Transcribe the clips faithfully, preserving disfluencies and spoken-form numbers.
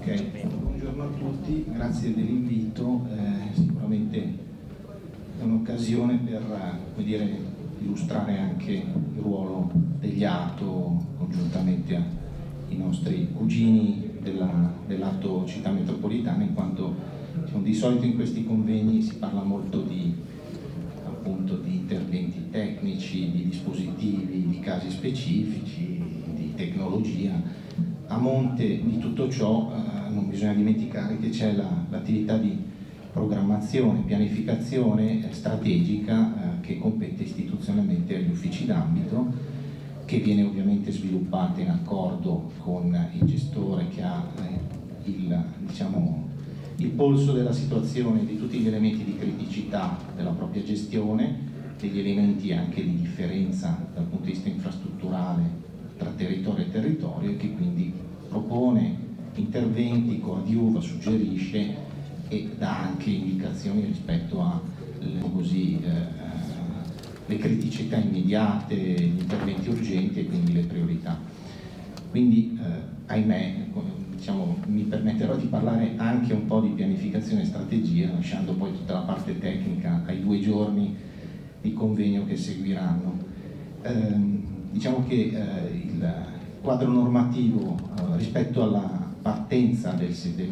Ok, buongiorno a tutti, grazie dell'invito. Eh, sicuramente è un'occasione per come dire, illustrare anche il ruolo degli ATO congiuntamente ai nostri cugini dell'Atto Città Metropolitana, in quanto diciamo, di solito in questi convegni si parla molto di, appunto, di interventi tecnici, di dispositivi, di casi specifici, di tecnologia. A monte di tutto ciò eh, non bisogna dimenticare che c'è l'attività la, di programmazione, pianificazione eh, strategica eh, che compete istituzionalmente agli uffici d'ambito, che viene ovviamente sviluppata in accordo con il gestore che ha eh, il, diciamo, il polso della situazione, di tutti gli elementi di criticità della propria gestione, degli elementi anche di differenza dal punto di vista infrastrutturale tra territorio e territorio, e che quindi propone interventi, coadiuva, suggerisce e dà anche indicazioni rispetto a così, eh, le criticità immediate, gli interventi urgenti e quindi le priorità. Quindi, eh, ahimè, diciamo, mi permetterò di parlare anche un po' di pianificazione e strategia, lasciando poi tutta la parte tecnica ai due giorni di convegno che seguiranno. Eh, Diciamo che eh, il quadro normativo eh, rispetto alla partenza del, del,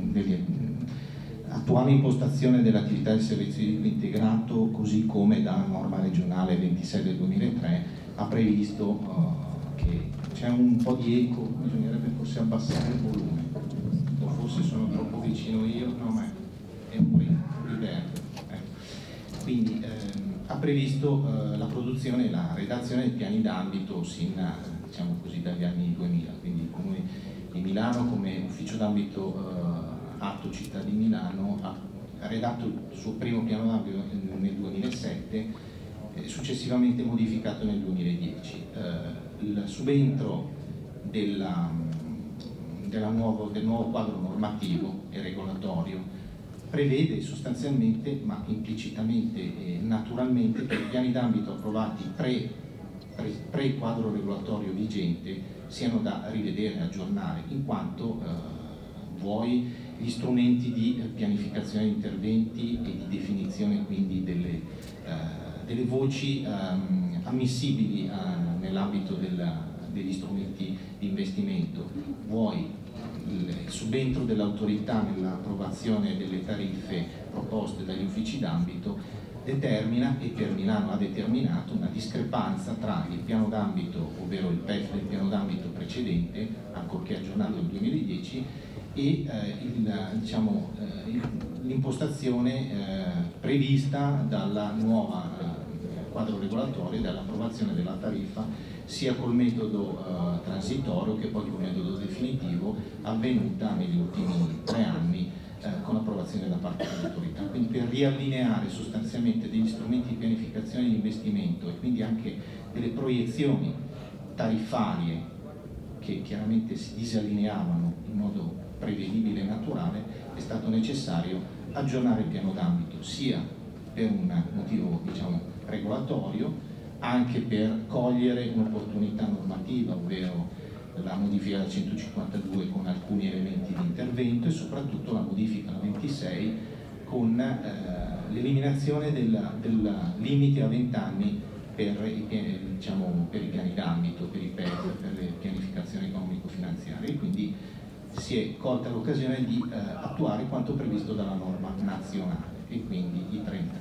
dell'attuale impostazione dell'attività del servizio idrico integrato, così come da norma regionale ventisei del duemilatré, ha previsto eh, che c'è un po' di eco, bisognerebbe forse abbassare il volume, o forse sono troppo vicino io, no ma è un po' diverso. Eh. Quindi, eh, ha previsto eh, la produzione e la redazione dei piani d'ambito sin diciamo così, dagli anni duemila, quindi il Comune di Milano come ufficio d'ambito eh, Atto Città di Milano ha redatto il suo primo piano d'ambito nel duemilasette, eh, successivamente modificato nel duemiladieci. Eh, il subentro della, della nuovo, del nuovo quadro normativo e regolatorio prevede sostanzialmente, ma implicitamente e naturalmente, che i piani d'ambito approvati pre, pre, pre quadro regolatorio vigente siano da rivedere e aggiornare, in quanto eh, vuoi gli strumenti di pianificazione di interventi e di definizione quindi delle, eh, delle voci eh, ammissibili eh, nell'ambito degli strumenti di investimento, vuoi il subentro dell'autorità nell'approvazione delle tariffe proposte dagli uffici d'ambito, determina e per Milano ha determinato una discrepanza tra il piano d'ambito, ovvero il P E F del piano d'ambito precedente, ancorché aggiornato nel duemiladieci, e eh, diciamo, eh, l'impostazione eh, prevista dalla nuova eh, quadro regolatorio e dall'approvazione della tariffa sia col metodo eh, transitorio che poi col metodo definitivo, avvenuta negli ultimi tre anni eh, con l'approvazione da parte dell'autorità. Quindi per riallineare sostanzialmente degli strumenti di pianificazione di investimento e quindi anche delle proiezioni tariffarie che chiaramente si disallineavano in modo prevedibile e naturale, è stato necessario aggiornare il piano d'ambito sia per un motivo diciamo, regolatorio, anche per cogliere un'opportunità normativa, ovvero la modifica del centocinquantadue con alcuni elementi di intervento e soprattutto la modifica del ventisei con eh, l'eliminazione del, del limite a venti anni per i, diciamo, per i piani d'ambito, per i P E F, per le pianificazioni economico-finanziarie, e quindi si è colta l'occasione di eh, attuare quanto previsto dalla norma nazionale e quindi i trenta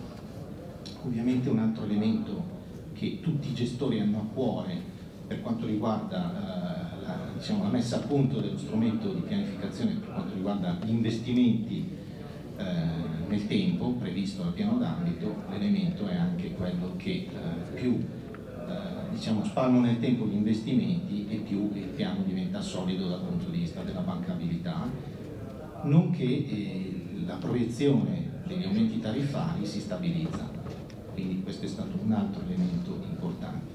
anni. Ovviamente un altro elemento che tutti i gestori hanno a cuore per quanto riguarda eh, la, diciamo, la messa a punto dello strumento di pianificazione per quanto riguarda gli investimenti eh, nel tempo previsto dal piano d'ambito, l'elemento è anche quello che eh, più eh, diciamo, spalmano nel tempo gli investimenti e più il piano diventa solido dal punto di vista della bancabilità, nonché eh, la proiezione degli aumenti tariffari si stabilizza. Quindi questo è stato un altro elemento importante.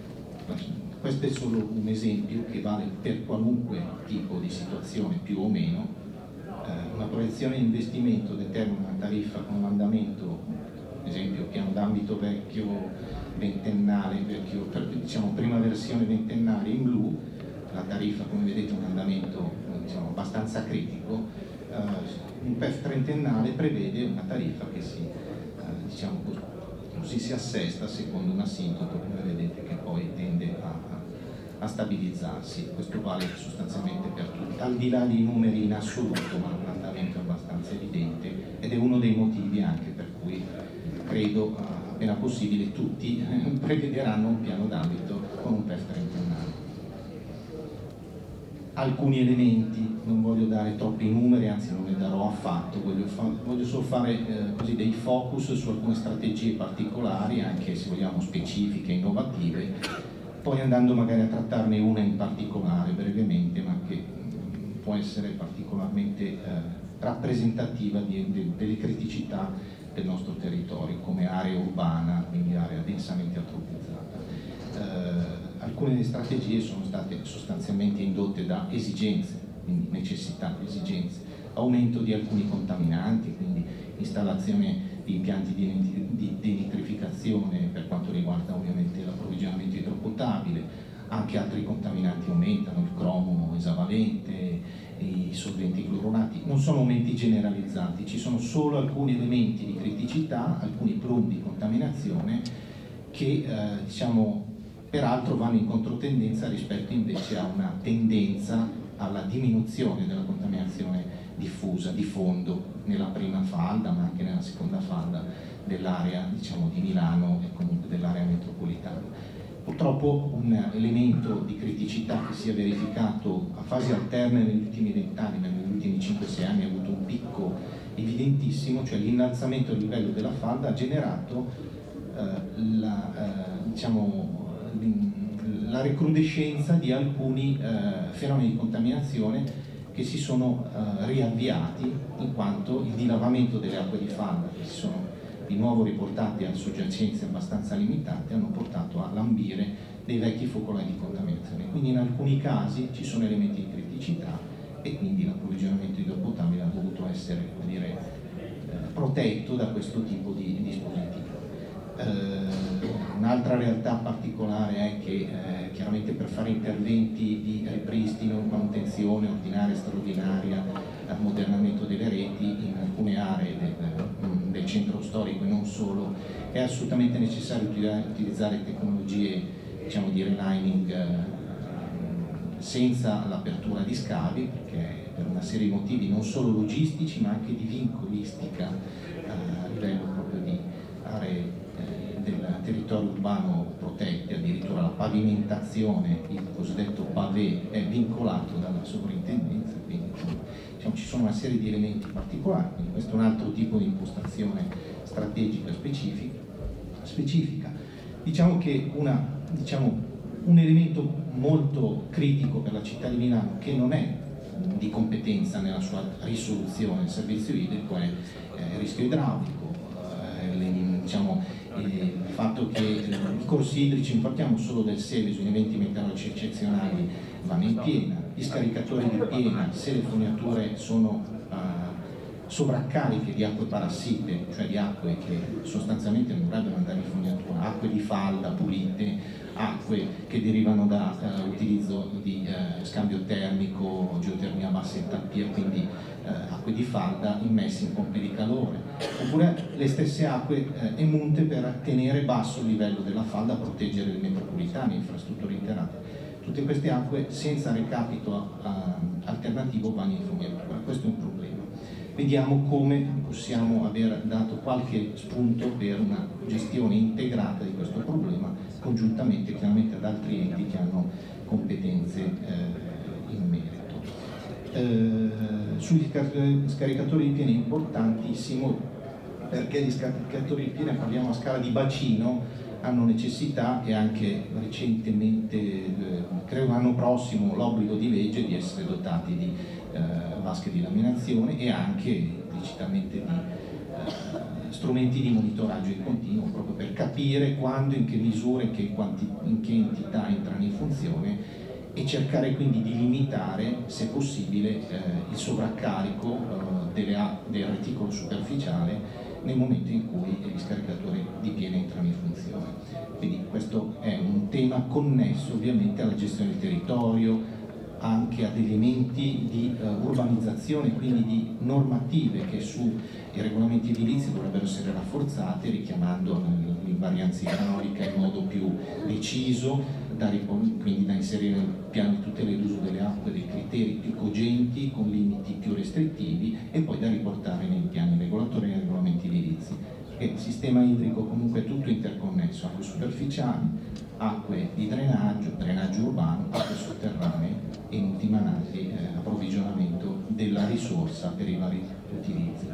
Questo è solo un esempio che vale per qualunque tipo di situazione più o meno. Eh, una proiezione di investimento determina una tariffa con un andamento, ad esempio piano d'ambito vecchio ventennale, vecchio, per, diciamo prima versione ventennale in blu, la tariffa come vedete ha un andamento diciamo, abbastanza abbastanza critico, eh, un P E F trentennale prevede una tariffa che si, eh, diciamo così, così si assesta secondo un asintoto, come vedete, che poi tende a, a stabilizzarsi. Questo vale sostanzialmente per tutti, al di là dei numeri in assoluto, ma l'andamento è abbastanza evidente ed è uno dei motivi anche per cui credo appena possibile tutti prevederanno un piano d'ambito con un P E F trentennale. Alcuni elementi, non voglio dare troppi numeri, anzi non ne darò affatto, voglio, fa voglio solo fare eh, così dei focus su alcune strategie particolari, anche se vogliamo specifiche, innovative, poi andando magari a trattarne una in particolare brevemente, ma che mh, può essere particolarmente eh, rappresentativa di, de, delle criticità del nostro territorio come area urbana, quindi area densamente antropizzata. Eh, alcune delle strategie sono state sostanzialmente indotte da esigenze, quindi necessità, esigenze, aumento di alcuni contaminanti, quindi installazione di impianti di, di denitrificazione per quanto riguarda ovviamente l'approvvigionamento idropotabile, anche altri contaminanti aumentano, il cromo esavalente, i solventi clorurati, non sono aumenti generalizzati, ci sono solo alcuni elementi di criticità, alcuni plombi di contaminazione che eh, diciamo peraltro vanno in controtendenza rispetto invece a una tendenza alla diminuzione della contaminazione diffusa, di fondo, nella prima falda ma anche nella seconda falda dell'area diciamo, di Milano e comunque dell'area metropolitana. Purtroppo un elemento di criticità che si è verificato a fasi alterne negli ultimi vent'anni, ma negli ultimi cinque sei anni ha avuto un picco evidentissimo, cioè l'innalzamento del livello della falda ha generato eh, la, eh, diciamo, la recrudescenza di alcuni eh, fenomeni di contaminazione che si sono eh, riavviati in quanto il dilavamento delle acque di falda che si sono di nuovo riportati a soggiacenze abbastanza limitate hanno portato a lambire dei vecchi focolai di contaminazione. Quindi in alcuni casi ci sono elementi di criticità e quindi l'approvvigionamento idropotabile ha dovuto essere, come dire, eh, protetto da questo tipo di dispositivi. Eh, Un'altra realtà particolare è che eh, chiaramente per fare interventi di ripristino, manutenzione ordinaria e straordinaria, ammodernamento delle reti in alcune aree del, del centro storico e non solo, è assolutamente necessario utilizzare tecnologie diciamo, di relining eh, senza l'apertura di scavi, perché per una serie di motivi non solo logistici ma anche di vincolistica eh, a livello proprio di aree del territorio urbano protetti, addirittura la pavimentazione, il cosiddetto pavé, è vincolato dalla sovrintendenza, quindi diciamo, ci sono una serie di elementi particolari, quindi questo è un altro tipo di impostazione strategica specifica. specifica. Diciamo che una, diciamo, un elemento molto critico per la città di Milano, che non è di competenza nella sua risoluzione del servizio idrico, è eh, il rischio idraulico, eh, le, diciamo, il fatto che i corsi idrici, non parliamo solo del Seveso, in eventi meteorologici eccezionali vanno in piena, gli scaricatori di piena, se le fognature sono uh, sovraccariche di acque parassite, cioè di acque che sostanzialmente non dovrebbero andare in fognatura, acque di falda pulite, acque che derivano da uh, utilizzo di uh, scambio termico, geotermia a bassa entalpia, quindi uh, acque di falda immesse in pompe di calore, oppure le stesse acque uh, emunte per tenere basso il livello della falda, proteggere le metropolitane, infrastrutture interate. Tutte queste acque senza recapito uh, alternativo vanno in fognatura, questo è un problema. Vediamo come possiamo aver dato qualche spunto per una gestione integrata di questo problema, congiuntamente chiaramente ad altri enti che hanno competenze eh, in merito. Eh, sugli scaricatori di piena è importantissimo, perché gli scaricatori di piena, parliamo a scala di bacino, hanno necessità e anche recentemente, eh, credo l'anno prossimo, l'obbligo di legge di essere dotati di eh, vasche di laminazione e anche implicitamente di eh, strumenti di monitoraggio in continuo, proprio per capire quando, in che misura, in che, quanti, in che entità entrano in funzione e cercare quindi di limitare, se possibile, eh, il sovraccarico eh, delle, del reticolo superficiale nel momento in cui gli scaricatori di piena entrano in funzione. Quindi questo è un tema connesso ovviamente alla gestione del territorio, anche ad elementi di uh, urbanizzazione, quindi di normative che sui regolamenti edilizi dovrebbero essere rafforzate, richiamando l'invarianza idraulica in modo più deciso, da, quindi da inserire nel piano di tutela e d'uso delle acque dei criteri più cogenti con limiti più restrittivi e poi da riportare nei piani regolatori e nei regolamenti edilizi. Perché il sistema idrico comunque è tutto interconnesso, acque superficiali, acque di drenaggio, drenaggio urbano, acque sotterranee e in ultima analisi eh, approvvigionamento della risorsa per i vari utilizzi.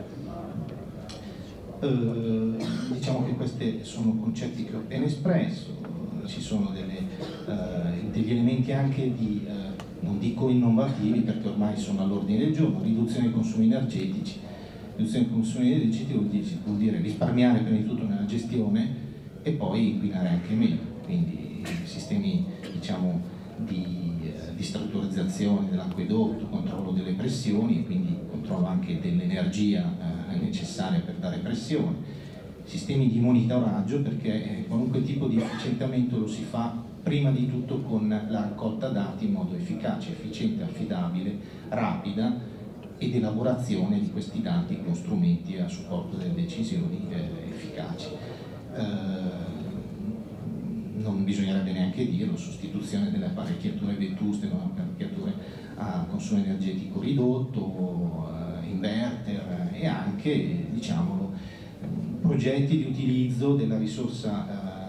Eh, diciamo che questi sono concetti che ho appena espresso, ci sono delle, eh, degli elementi anche di, eh, non dico innovativi perché ormai sono all'ordine del giorno, riduzione dei consumi energetici. Riduzione dei consumi energetici vuol dire, vuol dire risparmiare prima di tutto nella gestione e poi inquinare anche meno, quindi sistemi diciamo di, eh, di strutturizzazione dell'acquedotto, controllo delle pressioni e quindi controllo anche dell'energia eh, necessaria per dare pressione, sistemi di monitoraggio perché eh, qualunque tipo di efficientamento lo si fa prima di tutto con la raccolta dati in modo efficace, efficiente, affidabile, rapida ed elaborazione di questi dati con strumenti a supporto delle decisioni eh, efficaci. Eh, non bisognerebbe neanche dirlo, sostituzione delle apparecchiature vetuste con apparecchiature a consumo energetico ridotto, eh, inverter e anche, diciamolo, progetti di utilizzo della risorsa,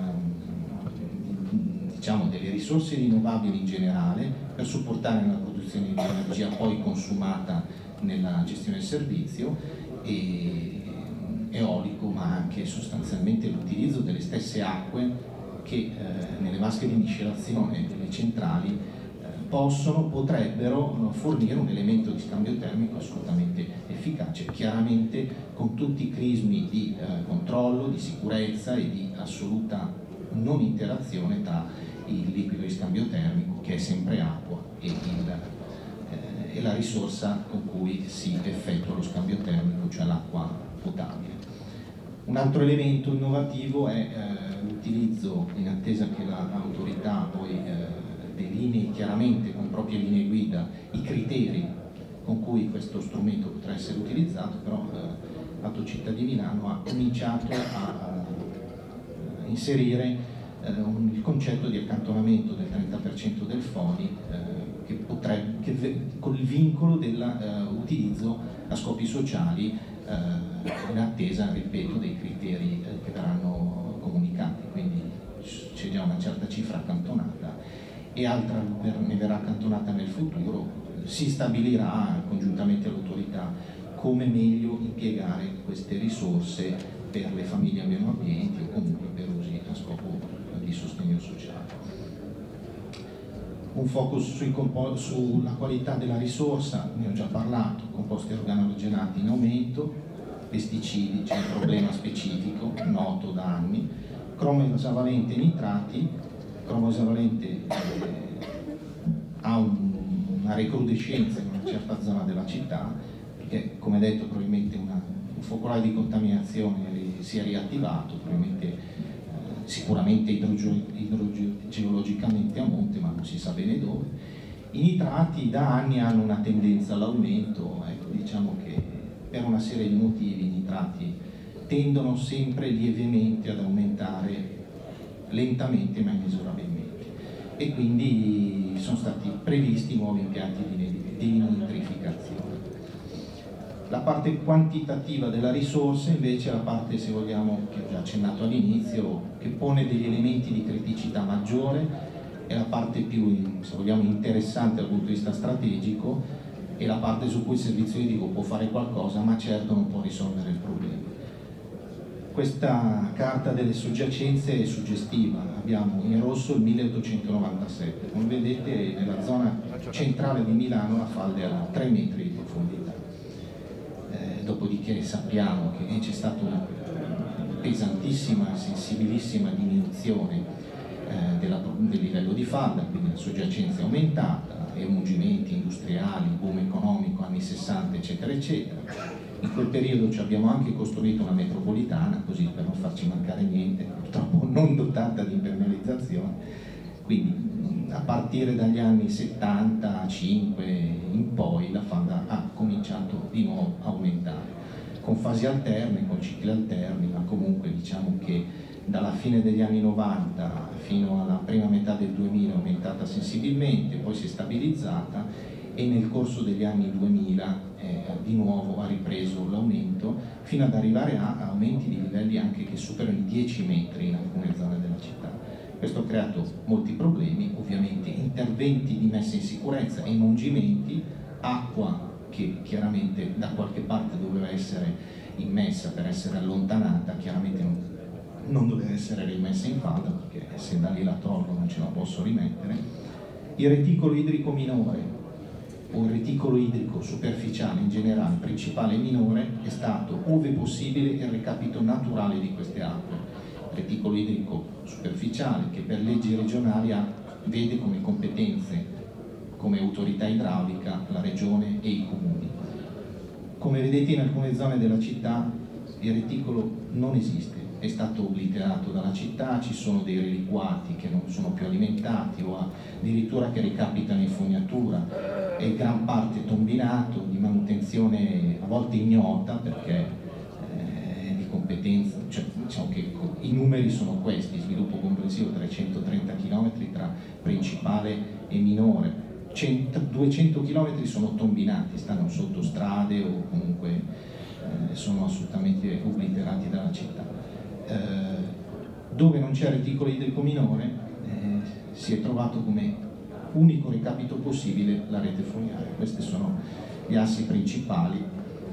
eh, diciamo delle risorse rinnovabili in generale per supportare la produzione di energia poi consumata nella gestione del servizio, e eolico, ma anche sostanzialmente l'utilizzo delle stesse acque che eh, nelle vasche di miscelazione delle centrali eh, possono, potrebbero fornire un elemento di scambio termico assolutamente efficace, chiaramente con tutti i crismi di eh, controllo, di sicurezza e di assoluta non interazione tra il liquido di scambio termico, che è sempre acqua, e, il, eh, e la risorsa con cui si effettua lo scambio termico, cioè l'acqua potabile. Un altro elemento innovativo è eh, l'utilizzo, in attesa che l'autorità poi eh, delinei chiaramente con proprie linee guida i criteri con cui questo strumento potrà essere utilizzato, però eh, l'Atto Città di Milano ha cominciato a, a inserire eh, un, il concetto di accantonamento del trenta per cento del F O N I eh, che potrebbe, che, con il vincolo dell'utilizzo eh, a scopi sociali eh, in attesa, ripeto, dei criteri eh, che verranno comunicati, quindi c'è già una certa cifra accantonata e altra ne verrà accantonata nel futuro. Si stabilirà congiuntamente all'autorità come meglio impiegare queste risorse per le famiglie meno abbienti o comunque per usi a scopo di sostegno sociale. Un focus sui sulla qualità della risorsa, ne ho già parlato, composti organogenati in aumento, pesticidi, c'è un problema specifico, noto da anni, cromo esavalente e nitrati. Cromo esavalente eh, ha un, una recrudescenza in una certa zona della città, perché come detto probabilmente una, un focolare di contaminazione si è riattivato, probabilmente eh, sicuramente idrogeologicamente a monte, ma non si sa bene dove. I nitrati da anni hanno una tendenza all'aumento, ecco, diciamo che per una serie di motivi i nitrati tendono sempre lievemente ad aumentare lentamente ma inesorabilmente, e quindi sono stati previsti nuovi impianti di, di nitrificazione. La parte quantitativa della risorsa invece è la parte, se vogliamo, che ho già accennato all'inizio, che pone degli elementi di criticità maggiore, è la parte più, se vogliamo, interessante dal punto di vista strategico, e la parte su cui il servizio idrico può fare qualcosa, ma certo non può risolvere il problema. Questa carta delle soggiacenze è suggestiva, abbiamo in rosso il milleottocentonovantasette, come vedete nella zona centrale di Milano la falda è a tre metri di profondità, eh, dopodiché sappiamo che c'è stata una pesantissima e sensibilissima diminuzione eh, della, del livello di falda, quindi la soggiacenza è aumentata, emungimenti industriali, boom economico anni sessanta eccetera eccetera. In quel periodo ci abbiamo anche costruito una metropolitana, così per non farci mancare niente, purtroppo non dotata di impermeabilizzazione, Quindi a partire dagli anni settantacinque in poi la falda ha cominciato di nuovo a aumentare, con fasi alterne, con cicli alterni, ma comunque diciamo che dalla fine degli anni novanta fino alla prima metà del duemila è aumentata sensibilmente, poi si è stabilizzata e nel corso degli anni duemila eh, di nuovo ha ripreso l'aumento fino ad arrivare a aumenti di livelli anche che superano i dieci metri in alcune zone della città. Questo ha creato molti problemi, ovviamente interventi di messa in sicurezza, emungimenti, acqua che chiaramente da qualche parte doveva essere immessa per essere allontanata, chiaramente non, non doveva essere rimessa in falda perché se da lì la tolgo non ce la posso rimettere. Il reticolo idrico minore o il reticolo idrico superficiale in generale, principale e minore, è stato, ove possibile, il recapito naturale di queste acque. Il reticolo idrico superficiale, che per leggi regionali ha, vede come competenze, come autorità idraulica, la regione e i comuni. Come vedete in alcune zone della città il reticolo non esiste, è stato obliterato dalla città, ci sono dei reliquati che non sono più alimentati o addirittura che recapitano in fognatura, è gran parte tombinato, di manutenzione a volte ignota perché eh, di competenza, cioè, diciamo che i numeri sono questi: sviluppo complessivo trecentotrenta chilometri tra principale e minore, cento, duecento chilometri sono tombinati, stanno sotto strade o comunque eh, sono assolutamente obliterati dalla città. Eh, dove non c'è reticolo idrico minore eh, si è trovato come unico recapito possibile la rete fognaria. Questi sono gli assi principali.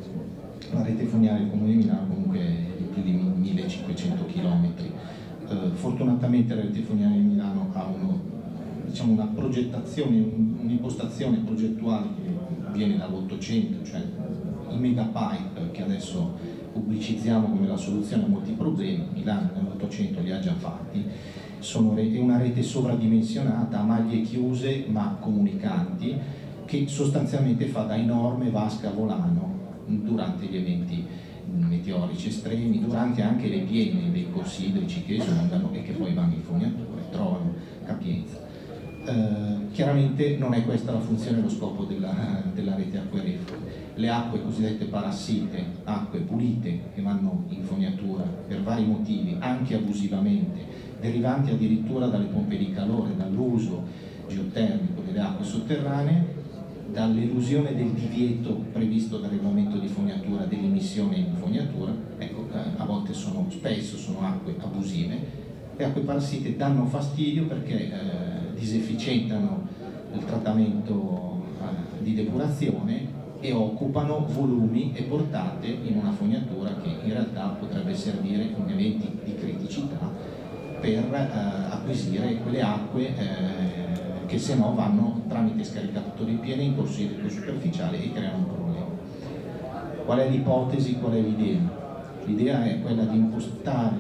La rete fognaria del Comune di Milano comunque è di più di millecinquecento chilometri. Eh, fortunatamente la rete fognaria di Milano ha uno, diciamo, una progettazione, un'impostazione progettuale che viene dall'Ottocento, cioè i megapipe che adesso pubblicizziamo come la soluzione a molti problemi. Milano nell'Ottocento li ha già fatti. Sono, è una rete sovradimensionata a maglie chiuse ma comunicanti, che sostanzialmente fa da enorme vasca a volano durante gli eventi meteorici estremi, durante anche le piene dei corsi idrici che esondano e che poi vanno in fognatura e trovano capienza. Eh, chiaramente non è questa la funzione e lo scopo della, della rete acquarifera. Le acque cosiddette parassite, acque pulite che vanno in fognatura per vari motivi, anche abusivamente, derivanti addirittura dalle pompe di calore, dall'uso geotermico delle acque sotterranee, dall'elusione del divieto previsto dal regolamento di fognatura dell'emissione in fognatura, ecco, a volte sono, spesso sono acque abusive. Le acque parassite danno fastidio perché eh, disefficientano il trattamento eh, di depurazione e occupano volumi e portate in una fognatura che in realtà potrebbe servire in eventi di criticità per eh, acquisire quelle acque eh, che se no vanno tramite scaricatori pieni in corso idrico superficiale e creano un problema. Qual è l'ipotesi, qual è l'idea? L'idea è quella di impostare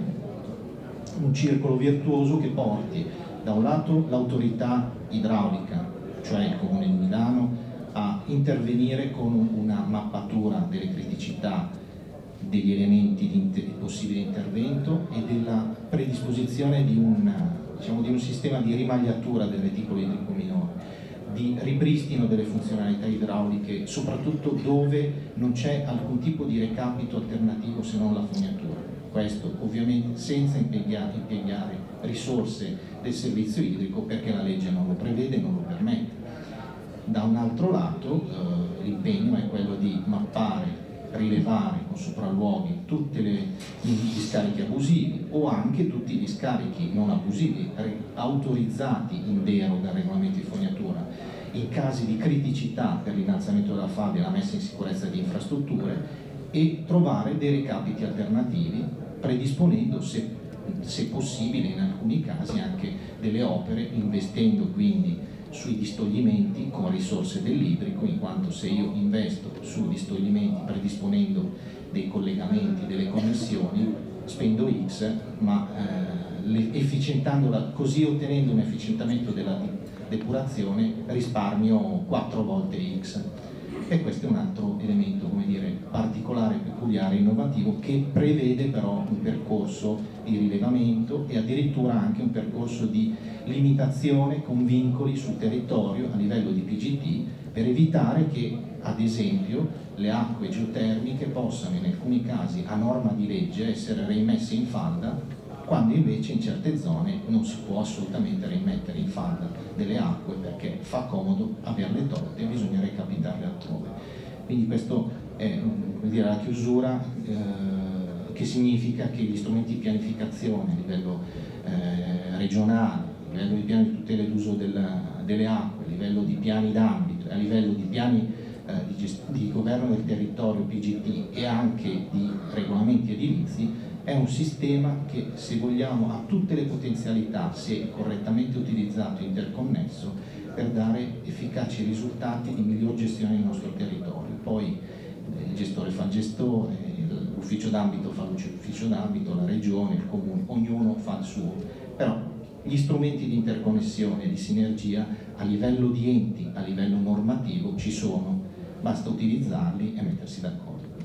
un circolo virtuoso che porti da un lato l'autorità idraulica, cioè il Comune di Milano, a intervenire con una mappatura delle criticità, degli elementi di inter possibile intervento e della predisposizione di un, diciamo, di un sistema di rimagliatura del reticolo idrico minore, di ripristino delle funzionalità idrauliche, soprattutto dove non c'è alcun tipo di recapito alternativo se non la fognatura. Questo ovviamente senza impiegare, impiegare risorse del servizio idrico, perché la legge non lo prevede e non lo permette. Da un altro lato eh, l'impegno è quello di mappare, rilevare con sopralluoghi tutti gli scarichi abusivi o anche tutti gli scarichi non abusivi autorizzati in deroga dal regolamento di fognatura in casi di criticità per l'innalzamento della falda e la messa in sicurezza di infrastrutture, e trovare dei recapiti alternativi, predisponendo se, se possibile in alcuni casi anche delle opere, investendo quindi sui distoglimenti con risorse dell'idrico, in quanto se io investo sui distoglimenti predisponendo dei collegamenti, delle connessioni, spendo X, ma eh, efficientandola, così ottenendo un efficientamento della depurazione risparmio quattro volte X. e questo è un altro elemento, come dire, particolare, peculiare, innovativo, che prevede però un percorso di rilevamento e addirittura anche un percorso di limitazione con vincoli sul territorio a livello di P G T, per evitare che, ad esempio, le acque geotermiche possano in alcuni casi a norma di legge essere reimmesse in falda, quando invece in certe zone non si può assolutamente rimettere in falda delle acque perché fa comodo averle tolte e bisogna recapitarle altrove. Quindi questo è, come dire, la chiusura, eh, che significa che gli strumenti di pianificazione a livello eh, regionale, a livello di piani di tutela d'uso delle acque, a livello di piani d'ambito, a livello di piani eh, di, di governo del territorio P G T e anche di regolamenti edilizi, è un sistema che, se vogliamo, ha tutte le potenzialità, se correttamente utilizzato e interconnesso, per dare efficaci risultati di miglior gestione del nostro territorio. Poi eh, il gestore fa il gestore, l'ufficio d'ambito fa l'ufficio d'ambito, la regione, il comune, ognuno fa il suo, però gli strumenti di interconnessione e di sinergia a livello di enti, a livello normativo ci sono, basta utilizzarli e mettersi d'accordo.